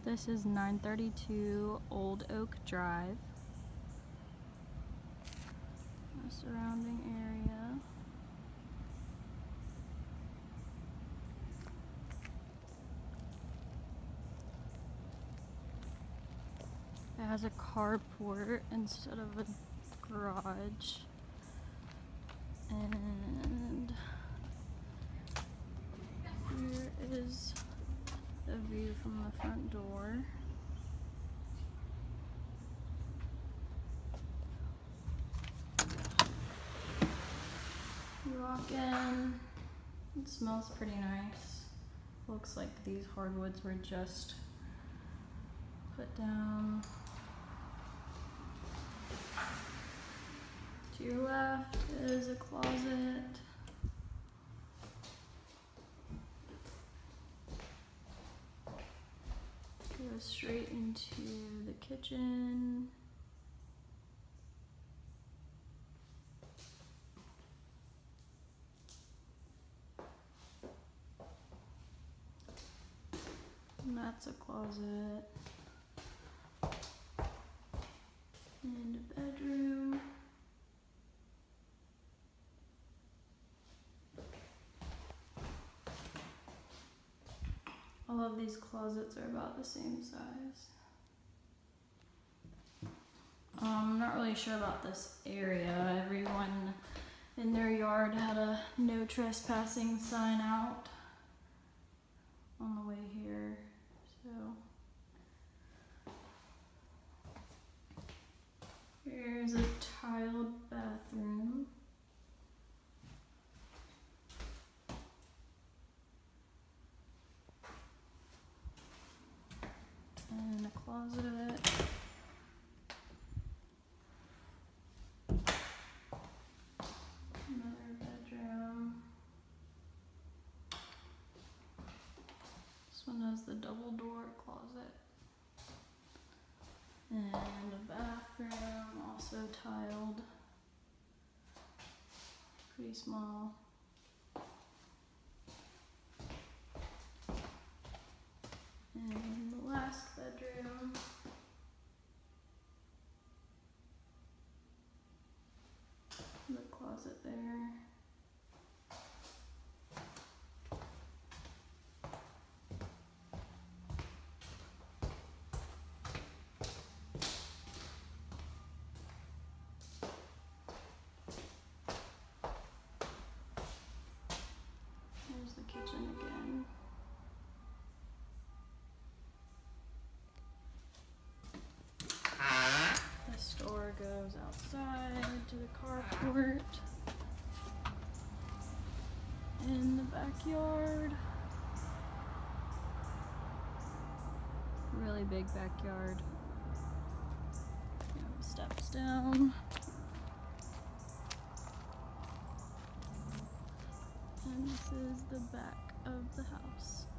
This is 932 Old Oak Drive. The surrounding area. It has a carport instead of a garage. And here is a view from the front door. You walk in, it smells pretty nice. Looks like these hardwoods were just put down. To your left is a closet. Go straight into the kitchen. And that's a closet. And a bedroom. All of these closets are about the same size. I'm not really sure about this area. Everyone in their yard had a no trespassing sign out on the way here, so. Here's a tiled bathroom. And a closet. Another bedroom. This one has the double door closet. And a bathroom, also tiled. Pretty small. And the last bedroom. The closet there. There's the kitchen again. The store goes outside to the carport. In the backyard. Really big backyard. Steps down. And this is the back of the house.